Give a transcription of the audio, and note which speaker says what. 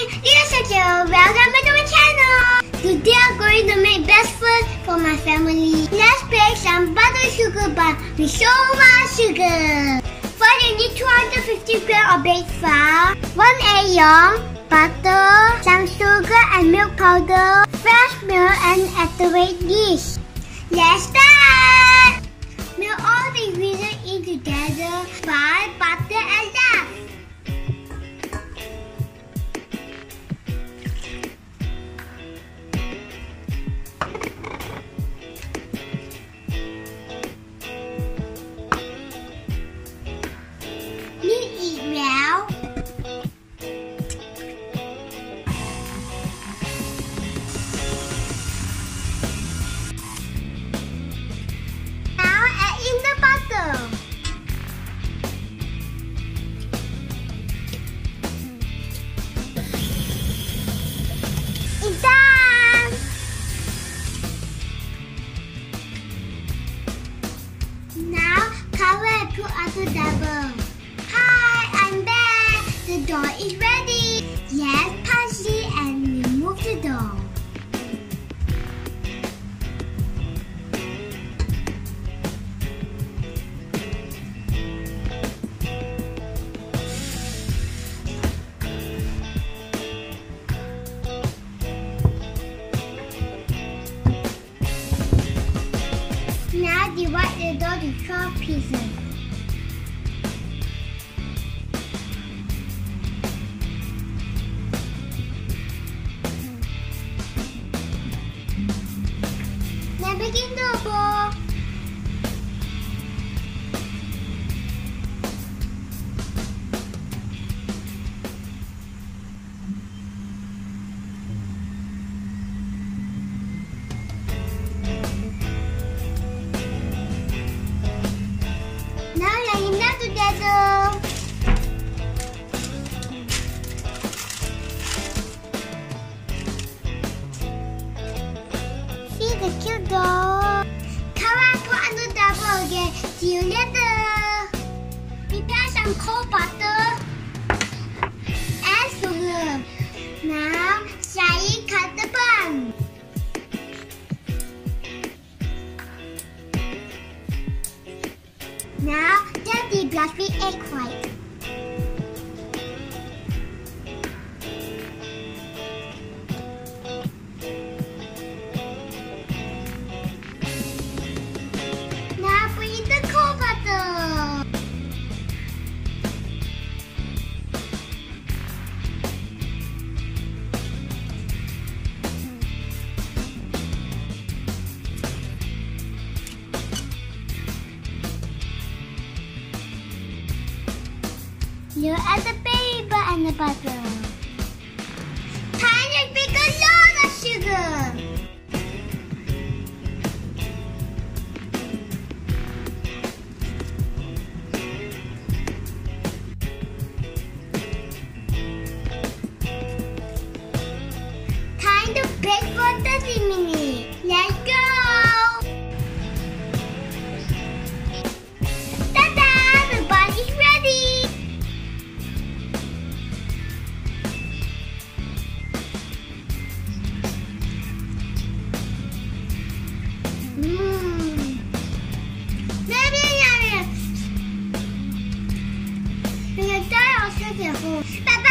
Speaker 1: Welcome back to my channel. Today I'm going to make best food for my family. Let's bake some butter sugar buns with so much sugar. First, you need 250 grams of baked flour, 1 egg yolk, butter, some sugar and milk powder, fresh milk, and activate yeast. Let's start. Mix all the ingredients in together, flour, butter, and lard. It's done! Now cover and put on the double. Hi, I'm back. The dough is ready. Let's punch it and remove the dough. Now divide the dough to 12 pieces. Now begin the bowl. Together. See the cute dough. Cover and put on the double again. See you later. Prepare some cold butter and sugar. Now, slightly cut the bun. Now, just the fluffy egg white. Now put in the cold butter. You add the paper and the butter. Time to pick a lot of sugar. Time to bake for 30 minutes. Let's go. Ta-da! The bun is ready. Yummy, yummy. 拜拜。